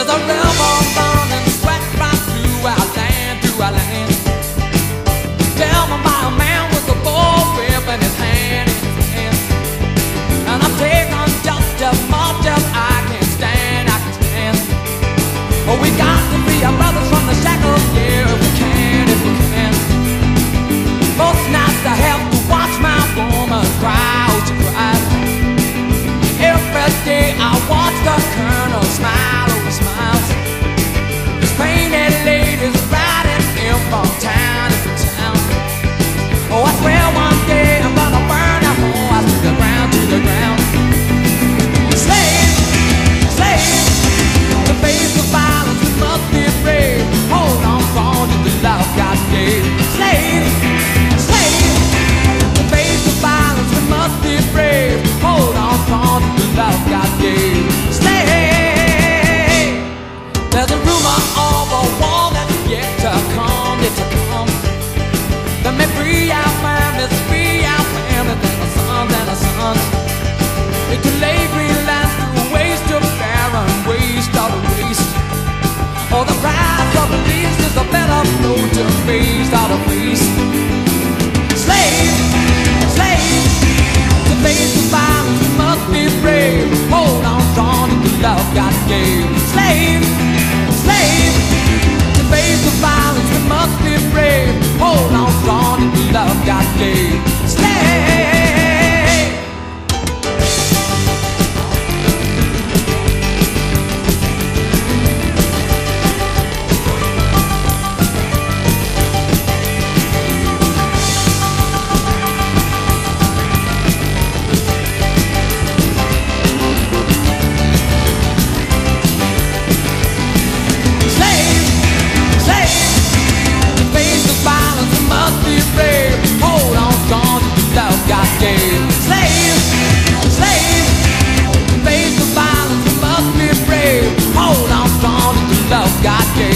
There's a river running sweat right through our land, through our land. Tell me about a man with a bull whip in his hand, and I'm taking just as much as I can stand, I can stand. Oh, we got to be our brothers from the shackles, yeah, if we can, if we can. Most nights I have to watch my woman cry, oh, she cries. Every day I watch the colonel smile, oh, he smiles. These painted ladies riding in from town, from town. Oh, I swear one day I'm gonna burn that horse to the ground, to the ground. Slave, slave, to face the violence we must be brave. Hold on strong to the love God gave. Slave, slave, to face the violence we must be brave. Hold on strong to the love God gave. Slave, there's a rumor of a war that's yet to come, yet to come. That may free our families, and our sons and our sons. It can lay green land through waste of barren, waste of waste. Oh, the price of release is a better road to face, out of face. Slave, slave, to face the violence we must be brave. Hold on strong to the love God gave. Slave, slave, to face the violence we must be brave. Hold on strong to the love God gave. Slave. Slave, slave, to face the violence we must be brave. Hold on strong to the love God gave.